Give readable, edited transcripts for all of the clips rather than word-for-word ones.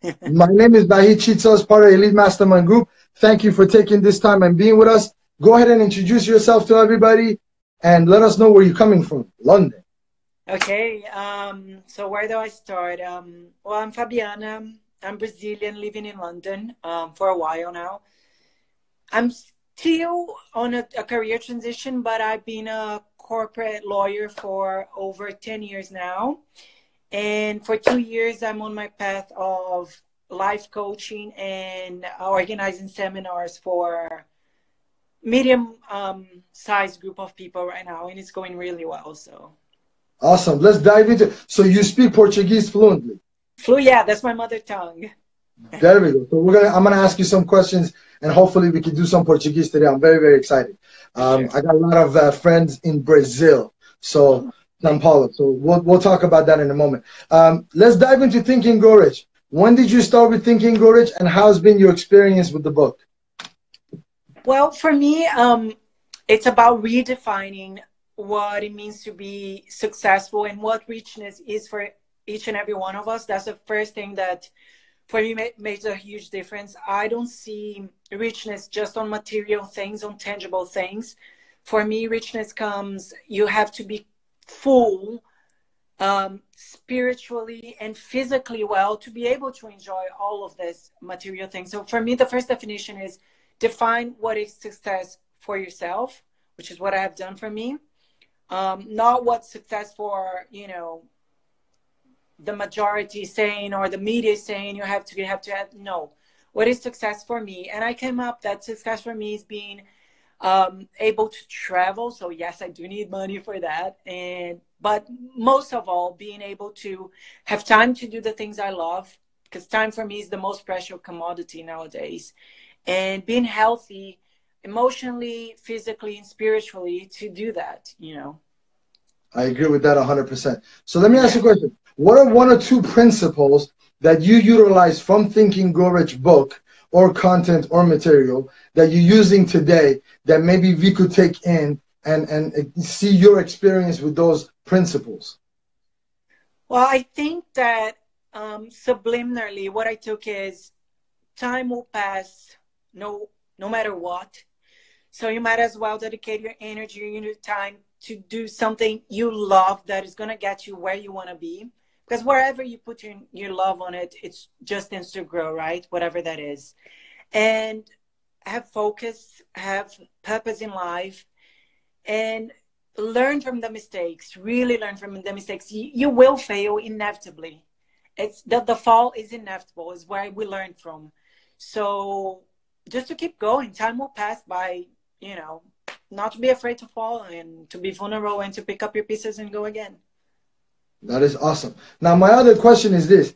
My name is Bahid Chitsos, part of Elite Mastermind Group. Thank you for taking this time and being with us. Go ahead and introduce yourself to everybody and let us know where you're coming from. London. Okay, so where do I start? Well, I'm Fabiana. I'm Brazilian, living in London for a while now. I'm still on a career transition, but I've been a corporate lawyer for over 10 years now. And for 2 years, I'm on my path of life coaching and organizing seminars for medium sized group of people right now, and it's going really well. So awesome. Let's dive into. So you speak Portuguese fluently. Yeah, that's my mother tongue. There we go. So I'm gonna ask you some questions, and hopefully we can do some Portuguese today. I'm very, very excited. Sure. I got a lot of friends in Brazil, so São Paulo. So we'll talk about that in a moment. Let's dive into Think and Grow Rich. When did you start with Think and Grow Rich, and how's been your experience with the book? Well, for me, it's about redefining what it means to be successful and what richness is for each and every one of us. That's the first thing that for me makes a huge difference. I don't see richness just on material things, on tangible things. For me, richness comes, you have to be full spiritually and physically well to be able to enjoy all of this material things. So for me, the first definition is define what is success for yourself, which is what I have done for me. Not what success for, you know, the majority saying or the media saying you have to. No, what is success for me? And I came up that success for me is being able to travel. So yes, I do need money for that. But most of all, being able to have time to do the things I love, because time for me is the most precious commodity nowadays. And being healthy emotionally, physically, and spiritually to do that, you know. I agree with that 100%. So let me ask you a question. What are one or two principles that you utilize from Think and Grow Rich book or content or material that you're using today that maybe we could take in and see your experience with those principles? Well, I think that subliminally what I took is time will pass no matter what. So you might as well dedicate your energy and your time to do something you love that is going to get you where you want to be. Because wherever you put your love on it, it's just tends to grow, right? Whatever that is. And have focus, have purpose in life, and learn from the mistakes. Really learn from the mistakes. You will fail inevitably. It's the fall is inevitable. Is where we learn from. So just to keep going, time will pass by, you know, not to be afraid to fall and to be vulnerable and to pick up your pieces and go again. That is awesome. Now, my other question is this.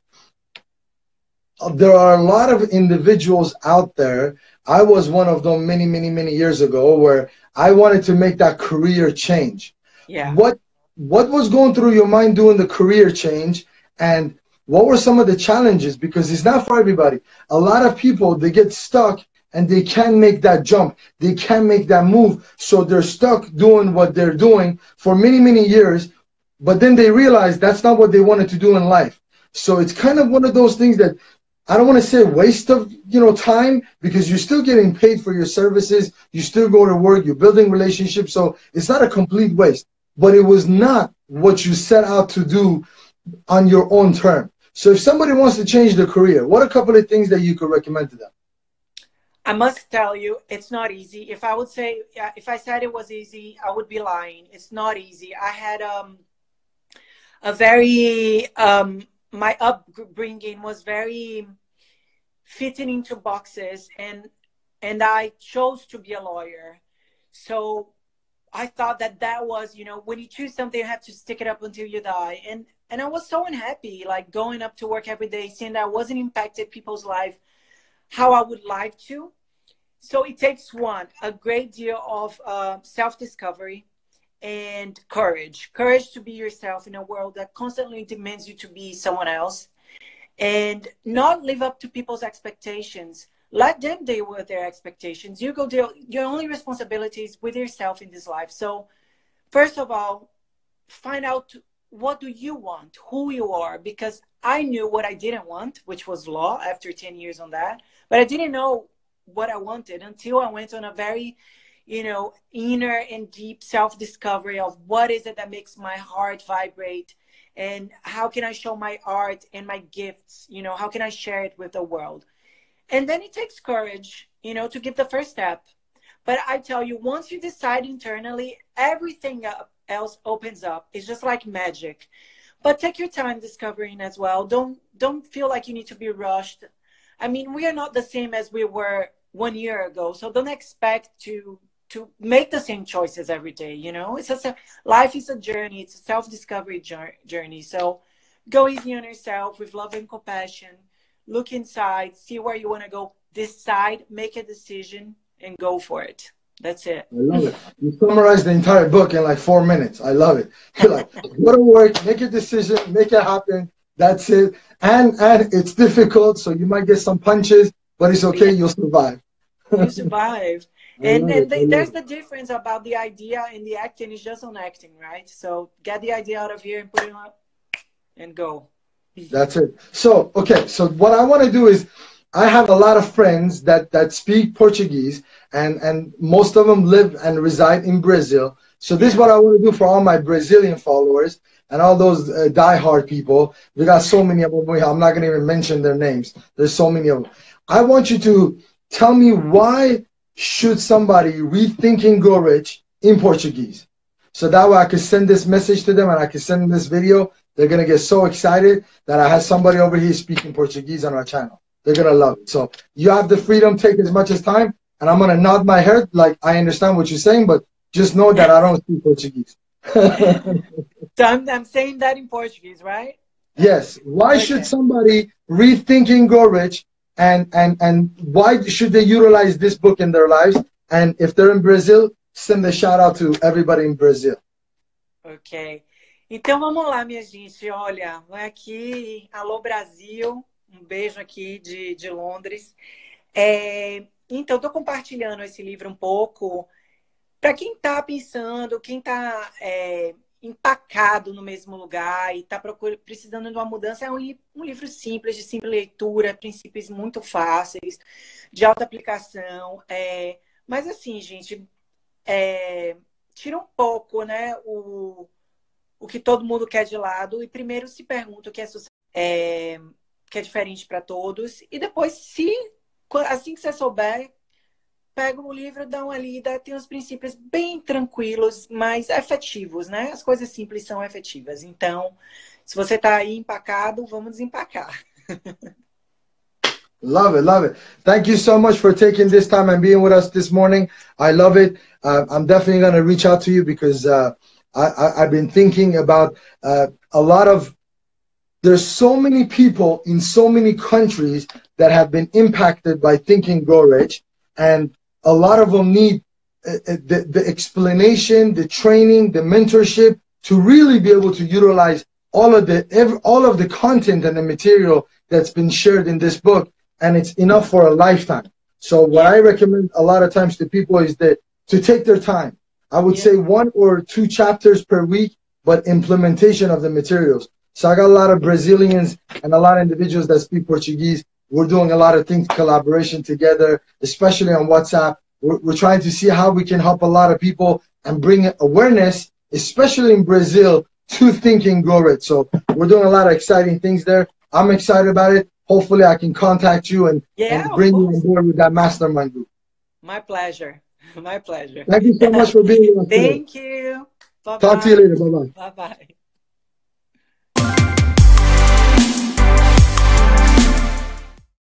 There are a lot of individuals out there. I was one of them many, many, many years ago where I wanted to make that career change. Yeah. What was going through your mind doing the career change, and what were some of the challenges? Because it's not for everybody. A lot of people, they get stuck and they can't make that jump. They can't make that move. So they're stuck doing what they're doing for many, many years. But then they realize that's not what they wanted to do in life. So it's kind of one of those things that I don't want to say waste of, time, because you're still getting paid for your services. You still go to work. You're building relationships. So it's not a complete waste. But it was not what you set out to do on your own term. So if somebody wants to change their career, what are a couple of things that you could recommend to them? I must tell you, it's not easy. If I said it was easy, I would be lying. It's not easy. I had a very my upbringing was very fitting into boxes, and I chose to be a lawyer. So I thought that was, when you choose something, you have to stick it up until you die. And I was so unhappy, like going up to work every day, seeing that I wasn't impacted people's life how I would like to. So it takes a great deal of self-discovery and courage to be yourself in a world that constantly demands you to be someone else, and not live up to people's expectations. Let them deal with their expectations. You go deal, your only responsibility is with yourself in this life. So first of all, find out what do you want, who you are, because I knew what I didn't want, which was law after 10 years on that. But I didn't know what I wanted until I went on a very, inner and deep self-discovery of what is it that makes my heart vibrate, and how can I show my art and my gifts, how can I share it with the world? And then it takes courage, to give the first step. But I tell you, once you decide internally, everything else opens up. It's just like magic. But take your time discovering as well. Don't feel like you need to be rushed. I mean, we are not the same as we were 1 year ago. So don't expect to make the same choices every day. It's just life is a journey. It's a self-discovery journey. So go easy on yourself with love and compassion. Look inside, see where you want to go, decide, make a decision, and go for it. That's it. I love it. You summarized the entire book in like 4 minutes. I love it. You're like, go to work, make a decision, make it happen. That's it. And it's difficult, so you might get some punches, but it's okay. You'll survive. You survive. And there's the difference about the idea and the acting is just on acting, right? So get the idea out of here and put it on and go. That's it. So, okay. So what I want to do is, I have a lot of friends that speak Portuguese, and most of them live and reside in Brazil. So this is what I want to do for all my Brazilian followers and all those diehard people. We got so many of them. I'm not going to even mention their names. There's so many of them. I want you to tell me, why should somebody read Think and Grow Rich in Portuguese? So that way I can send this message to them and I can send them this video. They're going to get so excited that I have somebody over here speaking Portuguese on our channel. They're going to love it. So you have the freedom, take as much as time, and I'm going to nod my head like I understand what you're saying, but just know that I don't speak Portuguese. So I'm saying that in Portuguese, right? Yes. Why should somebody read Think and Grow Rich, and why should they utilize this book in their lives? And if they're in Brazil, send a shout out to everybody in Brazil. Ok. Então vamos lá, minha gente. Olha, vai aqui, alô Brasil. Beijo aqui de Londres. Então, estou compartilhando esse livro um pouco para quem está pensando, quem está empacado no mesmo lugar e está precisando de uma mudança. É um livro simples, de simples leitura, princípios muito fáceis, de alta aplicação. Mas assim, gente, tira um pouco, né, o que todo mundo quer de lado e primeiro se pergunta o que que é diferente para todos. E depois, assim que você souber, pega o livro, dá uma lida, tem uns princípios bem tranquilos, mas efetivos, né? As coisas simples são efetivas. Então, se você está aí empacado, vamos desempacar. Love it, love it. Thank you so much for taking this time and being with us this morning. I love it. I'm definitely going to reach out to you because I've been thinking about a lot of... There's so many people in so many countries that have been impacted by Think and Grow Rich, and a lot of them need the explanation, the training, the mentorship to really be able to utilize all of the content and the material that's been shared in this book, and it's enough for a lifetime. So what I recommend a lot of times to people is that to take their time. I would say 1 or 2 chapters per week, but implementation of the materials. So I got a lot of Brazilians and a lot of individuals that speak Portuguese. We're doing a lot of things, collaboration together, especially on WhatsApp. We're trying to see how we can help a lot of people and bring awareness, especially in Brazil, to Think and Grow Rich. So we're doing a lot of exciting things there. I'm excited about it. Hopefully I can contact you and bring you on board with that mastermind group. My pleasure. My pleasure. Thank you so much for being with us. Thank you. Bye-bye. Talk to you later. Bye-bye. Bye-bye.